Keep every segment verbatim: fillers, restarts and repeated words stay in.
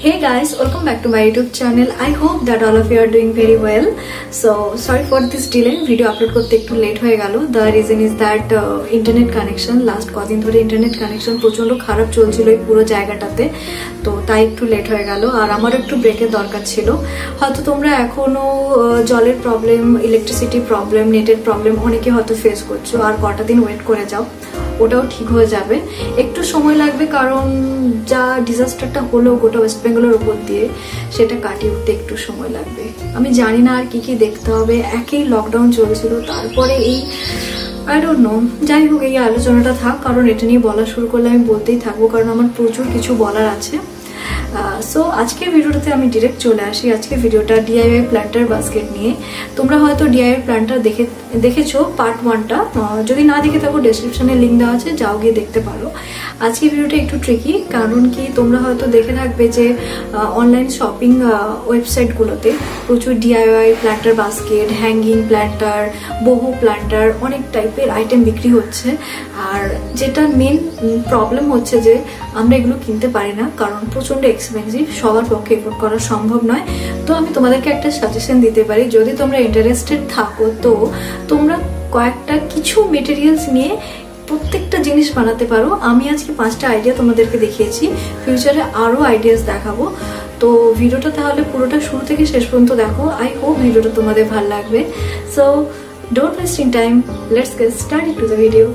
Hey guys, welcome back to my YouTube channel. I hope that all of you are doing very well. So sorry for this delay. Video upload করতে একটু late হয়ে গেল. The reason is that uh, internet connection last কদিন ধরে internet connection প্রচন্ড খারাপ চলছিল এই পুরো জায়গাটাতে, তো তাই একটু লেট হয়ে গেল। আর আমার একটু ব্রেকের দরকার ছিল। হয়তো তোমরা এখনো জলের প্রবলেম, ইলেকট্রিসিটি প্রবলেম, নেটের প্রবলেম অনেকে হয়তো ফেস করছো, আর কটা দিন ওয়েট করে যাও, ওটাও ঠিক হয়ে যাবে। একটু সময় লাগবে, কারণ যা ডিজাস্টারটা হলো গোটা ওয়েস্ট বেঙ্গলের উপর দিয়ে, সেটা কাটিয়ে উঠতে একটু সময় লাগবে। আমি জানি না আর কি কি দেখতে হবে, একই লকডাউন চলছিল, তারপরে এই আই ডোন্ট নো। যাই হোক, এই আলোচনাটা থাক, কারণ এটা নিয়ে বলা শুরু করলে আমি বলতেই থাকবো, কারণ আমার প্রচুর কিছু বলার আছে। সো আজকের ভিডিওটাতে আমি ডিরেক্ট চলে আসি। আজকে ভিডিওটা ডিআইওয়াই প্ল্যান্টার বাস্কেট নিয়ে। তোমরা হয়তো ডিআইওয়াই প্ল্যান্টার দেখে দেখেছো পার্ট ওয়ানটা, যদি না দেখে থাকো ডেসক্রিপশনে লিঙ্ক দেওয়া আছে, যাও গিয়ে দেখতে পারো। আজকে ভিডিওটা একটু ট্রিকি, কারণ কি তোমরা হয়তো দেখে থাকবে যে অনলাইন শপিং ওয়েবসাইটগুলোতে প্রচুর DIY planter basket, hanging planter, বহু প্ল্যান্টার, অনেক টাইপের আইটেম বিক্রি হচ্ছে। আর যেটা মেন প্রবলেম হচ্ছে যে আমরা এগুলো কিনতে পারি না, কারণ প্রচন্ড এক্সপেন্সিভ, সবার পক্ষে এফোর্ড করা সম্ভব নয়। তো আমি তোমাদেরকে একটা সাজেশন দিতে পারি, যদি তোমরা ইন্টারেস্টেড থাকো তো তোমরা কয়েকটা কিছু মেটেরিয়ালস নিয়ে প্রত্যেকটা জিনিস বানাতে পারো। আমি আজকে পাঁচটা আইডিয়া তোমাদেরকে দেখিয়েছি, ফিউচারে আরো আইডিয়াস দেখাবো। তো ভিডিওটা তাহলে পুরোটা শুরু থেকে শেষ পর্যন্ত দেখো। আই হোপ ভিডিওটা তোমাদের ভালো লাগবে। So don't wasting time, let's get started to the video.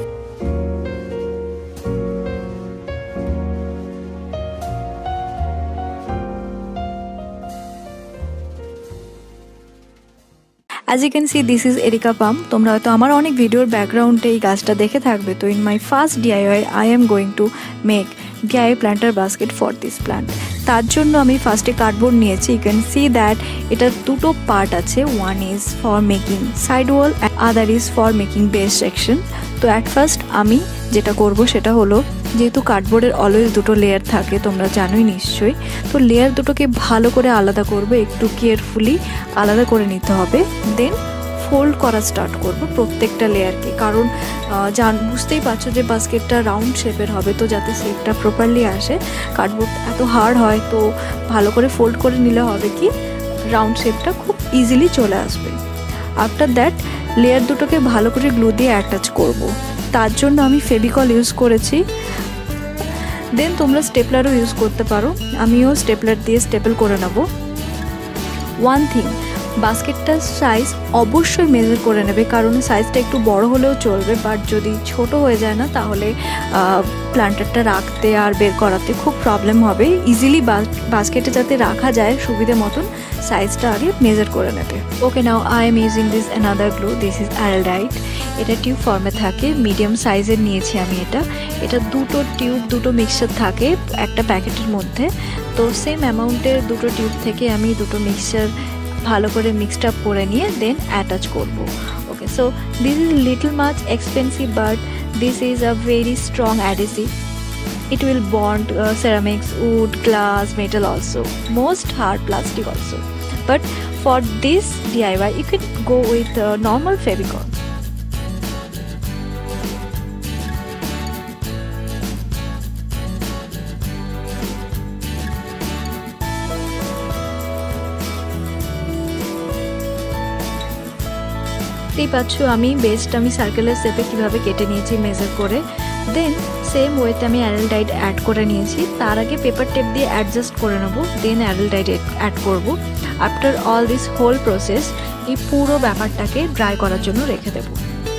As you can see, this is Erica palm. তোমরা হয়তো আমার অনেক ভিডিওর ব্যাকগ্রাউন্ডে এই গাছটা দেখে থাকবে। তো in my first DIY I am going to make DIY planter basket for this plant. তার জন্য আমি ফার্স্টে কার্ডবোর্ড নিয়েছি। ইউ ক্যান সি দ্যাট এটা দুটো পার্ট আছে, one is for making side wall, other is for making base section. তো at first আমি যেটা করব সেটা হলো, যেহেতু কার্ডবোর্ডের অলওয়েজ দুটো লেয়ার থাকে, তোমরা জানোই নিশ্চয়ই, তো লেয়ার দুটোকে ভালো করে আলাদা করবে, একটু কেয়ারফুলি আলাদা করে নিতে হবে। দেন ফোল্ড করা স্টার্ট করব প্রত্যেকটা লেয়ারকে, কারণ জান বুঝতেই পারছো যে বাস্কেটটা রাউন্ড শেপের হবে, তো যাতে শেপটা প্রপারলি আসে। কার্ডবোর্ড এত হার্ড হয়, তো ভালো করে ফোল্ড করে নিলে হবে কি রাউন্ড শেপটা খুব ইজিলি চলে আসবে। আফটার দ্যাট লেয়ার দুটোকে ভালো করে গ্লু দিয়ে অ্যাটাচ করব। তার জন্য আমি ফেভিকল ইউজ করেছি। দেন তোমরা স্টেপলারও ইউজ করতে পারো, আমিও স্টেপলার দিয়ে স্টেপল করে নেব। ওয়ান থিং, বাস্কেটটার সাইজ অবশ্যই মেজার করে নেবে, কারণ সাইজটা একটু বড় হলেও চলবে, বাট যদি ছোট হয়ে যায় না তাহলে প্ল্যান্টারটা রাখতে আর বের করাতে খুব প্রবলেম হবে। ইজিলি বাস্কেটে যাতে রাখা যায় সুবিধে মতন, সাইজটা আগে মেজার করে নেবে। Okay, now I am using this another glue, this is Araldite. এটা টিউব ফর্মে থাকে, মিডিয়াম সাইজের নিয়েছি আমি এটা। এটা দুটো টিউব, দুটো মিক্সচার থাকে একটা প্যাকেটের মধ্যে। তো সেম অ্যামাউন্টের দুটো টিউব থেকে আমি দুটো মিক্সচার ভালো করে মিক্সড আপ করে নিয়ে দেন অ্যাটাচ করব। Okay, so this is little much expensive, but this is a very strong adhesive. It will bond uh, ceramics, wood, glass, metal also, most hard plastic also. But for this D I Y you can go with uh, normal Fevicol. দেখতেই পাচ্ছ আমি best আমি সার্কেলের শেপে কীভাবে কেটে নিয়েছি measure করে। দেন সেম ওয়েতে আমি অ্যারেলডাইট অ্যাড করে নিয়েছি। তার আগে পেপার টেপ দিয়ে অ্যাডজাস্ট করে নেব, দেন অ্যারেলডাইট অ্যাড করব। After all this whole process এই পুরো ব্যাপারটাকে ড্রাই করার জন্য রেখে দেবো।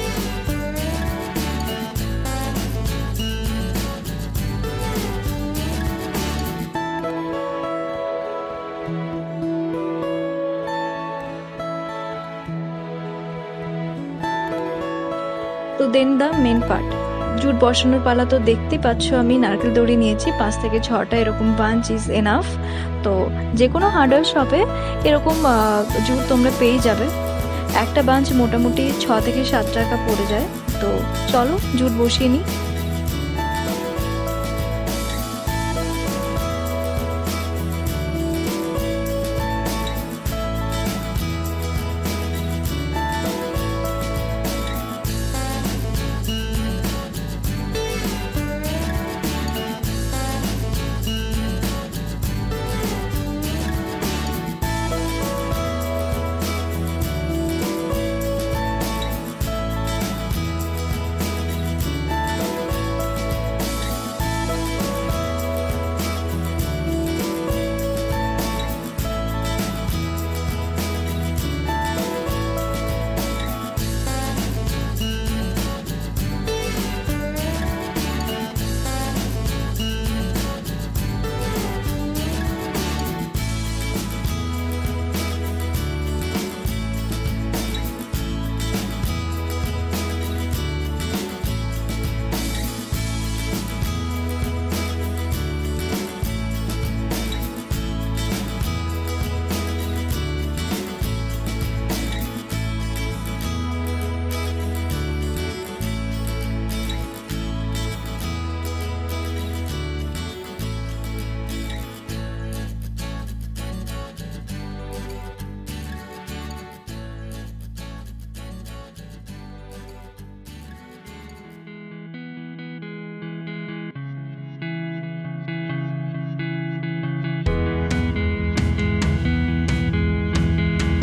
তো then the main part, jute বসানোর পালা। তো দেখতেই পাচ্ছ আমি নারকেল দড়ি নিয়েছি, পাঁচ থেকে ছটা এরকম বাঞ্চ ইজ এনাফ। তো যে কোনো হার্ডওয়্যার শপে এরকম জুট তোমরা পেয়ে যাবে। একটা বাঞ্চ মোটামুটি ছ থেকে সাত টাকা পড়ে যায়। তো চলো জুট বসিয়ে নিই।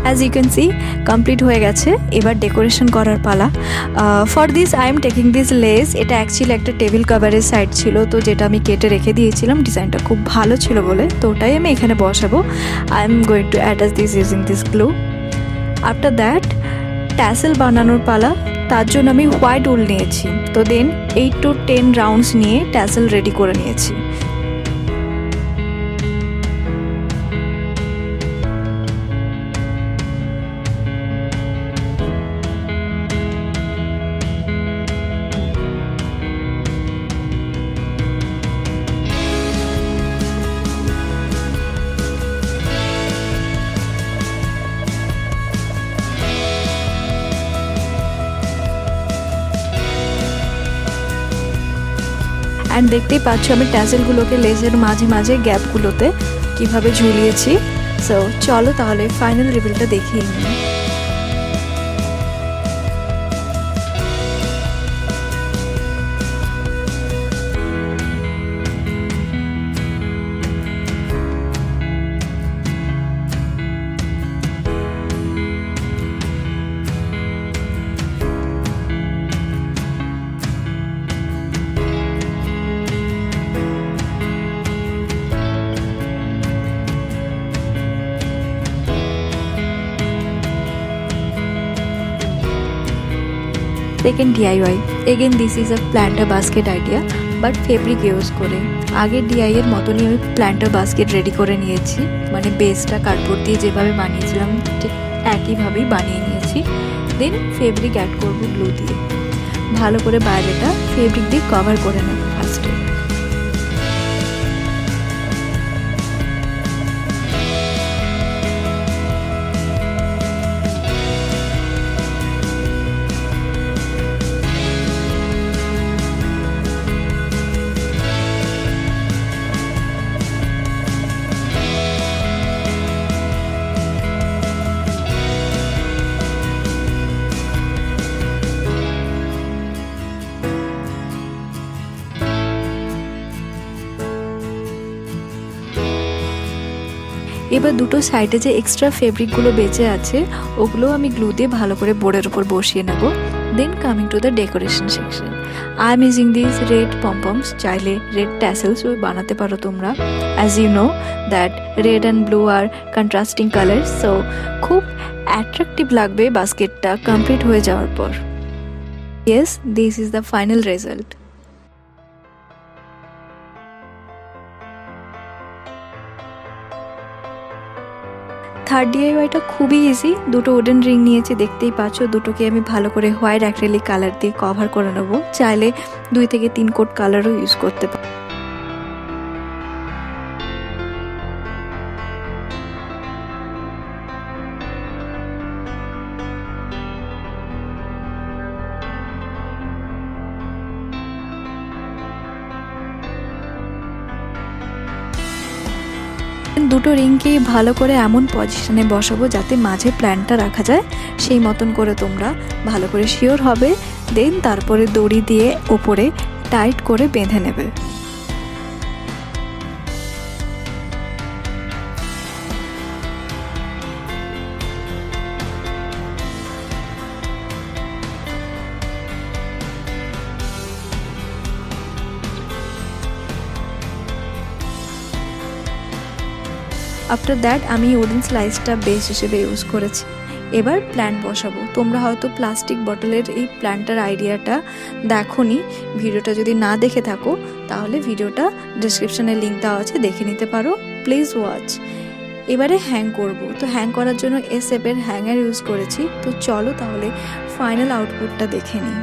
As you can see complete হয়ে গেছে। এবার ডেকোরেশন করার পালা। For this I am taking this lace. এটা অ্যাকচুয়ালি একটা টেবিল কাভারের সাইড ছিল, তো যেটা আমি কেটে রেখে দিয়েছিলাম, ডিজাইনটা খুব ভালো ছিল বলে, তো ওটাই আমি এখানে বসাবো। I am going to attach this using this glue. After that tassel বানানোর পালা। তার জন্য আমি হোয়াইট উল নিয়েছি, তো then eight to ten rounds নিয়ে ট্যাসেল রেডি করে নিয়েছি। অ্যান্ড দেখতেই পাচ্ছ আমি ট্যাসেলগুলোকে লেজের মাঝে মাঝে গ্যাপগুলোতে কিভাবে ঝুলিয়েছি। সো চলো তাহলে ফাইনাল রিভিলটা দেখিয়ে নিই। Second DIY, again this is a planter basket idea, but fabric use করে। আগের ডিআই এর মতনই আমি প্ল্যান্টার বাস্কেট রেডি করে নিয়েছি, মানে বেসটা কার্ডবোর্ড দিয়ে যেভাবে বানিয়েছিলাম ঠিক একইভাবেই বানিয়ে নিয়েছি। দেন ফেব্রিক অ্যাড করবো গ্লু দিয়ে, ভালো করে বাইরেটা ফেব্রিক দিয়ে কভার করে নেব ফার্স্টে। এবার দুটো সাইডে যে এক্সট্রা ফেব্রিকগুলো বেঁচে আছে ওগুলো আমি গ্লু দিয়ে ভালো করে বোর্ডের উপর বসিয়ে নেব। Then coming to the decoration section, I am using this red pompoms. চাইলে রেড ট্যাসেলস বানাতে পারো তোমরা। As you know that red and blue are contrasting colour, so খুব অ্যাট্রাকটিভ লাগবে বাস্কেটটা কমপ্লিট হয়ে যাওয়ার পর। Yes, this is the final result. থার্ড ডিআইওয়াইটা খুবই ইজি। দুটো উডেন রিং নিয়েছি, দেখতেই পাচ্ছ। দুটোকে আমি ভালো করে হোয়াইট অ্যাক্রিলিক কালার দিয়ে কভার করে নেবো। চাইলে দুই থেকে তিন কোট কালারও ইউজ করতে পারো। দুটো রিংকেই ভালো করে এমন পজিশনে বসাবো যাতে মাঝে প্ল্যানটা রাখা যায়, সেই মতন করে তোমরা ভালো করে শিওর হবে। দেন তারপরে দড়ি দিয়ে ওপরে টাইট করে বেঁধে নেবে। আফটার দ্যাট আমি উডেন স্লাইসটা বেস হিসেবে ইউজ করেছি। এবার প্ল্যান্ট বসাবো। তোমরা হয়তো প্লাস্টিক বটলের এই প্ল্যান্টার আইডিয়াটা দেখোনি, ভিডিওটা যদি না দেখে থাকো তাহলে ভিডিওটা ডেসক্রিপশনে লিঙ্ক দেওয়া আছে, দেখে নিতে পারো, প্লিজ ওয়াচ। এবারে হ্যাং করব, তো হ্যাং করার জন্য এস শেপের হ্যাঙ্গার ইউজ করেছি। তো চলো তাহলে ফাইনাল আউটপুটটা দেখে নিই।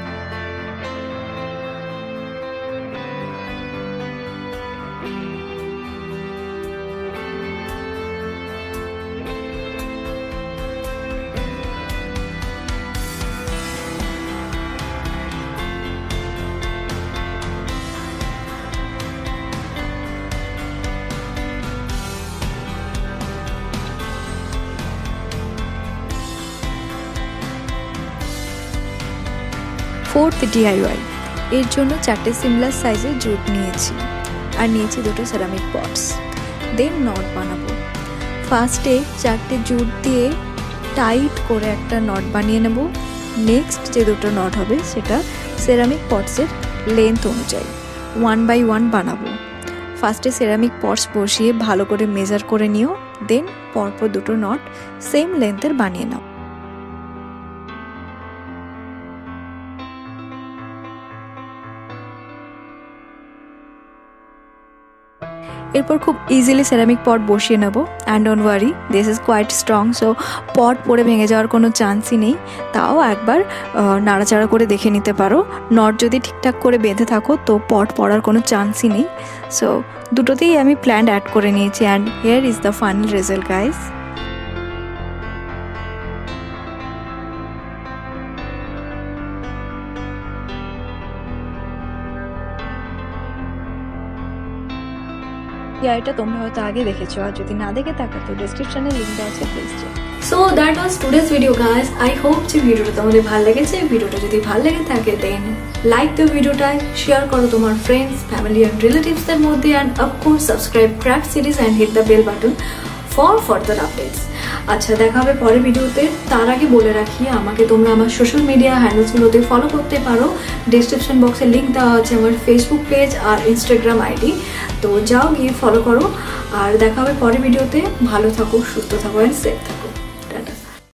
ফোর্থ ডিআইওয়াই, এর জন্য চারটে সিমিলার সাইজের জুট নিয়েছি আর নিয়েছি দুটো সেরামিক পটস। দেন নট বানাবো। ফার্স্টে চারটে জুট দিয়ে টাইট করে একটা নট বানিয়ে নেব। নেক্সট যে দুটো নট হবে সেটা সেরামিক পটসের লেন্থ অনুযায়ী ওয়ান বাই ওয়ান বানাবো। ফার্স্টে সেরামিক পটস বসিয়ে ভালো করে মেজার করে নিও, দেন পরপর দুটো নট সেম লেন্থের বানিয়ে নাও। এরপর খুব ইজিলি সেরামিক পট বসিয়ে নেবো। And don't worry, this is quite strong, so pot পরে ভেঙে যাওয়ার কোনো চান্সই নেই। তাও একবার নাড়াচাড়া করে দেখে নিতে পারো। নট যদি ঠিকঠাক করে বেঁধে থাকো তো পট পড়ার কোনো চান্সই নেই। সো দুটোতেই আমি প্ল্যান্ট অ্যাড করে নিয়েছি and here is the final result guys. এটা তোমরা হয়তো আগে দেখেছো, আর যদি না দেখে থাকো তো ডেসক্রিপশনে লিংক দেওয়া আছে, please check. So that was today's video guys. I hope যে ভিডিওটা তোমাদের ভালো লেগেছে। ভিডিওটা যদি ভালো লেগে থাকে দেন লাইক দ্য ভিডিওটা, শেয়ার করো তোমার ফ্রেন্ডস, ফ্যামিলি অ্যান্ড রিলেটিভসদের মধ্যে, and of course subscribe craft series and hit the bell button for further updates. আচ্ছা, দেখা হবে পরের ভিডিওতে। তার আগে বলে রাখি, আমাকে তোমরা আমার সোশ্যাল মিডিয়া হ্যান্ডেলসগুলোতে ফলো করতে পারো। ডেসক্রিপশন বক্সে লিঙ্ক দেওয়া আছে আমার ফেসবুক পেজ আর ইনস্টাগ্রাম আইডি, তো যাও গিয়ে ফলো করো। আর দেখা হবে পরের ভিডিওতে। ভালো থাকো, সুস্থ থাকো অ্যান্ড সেফ থাকো।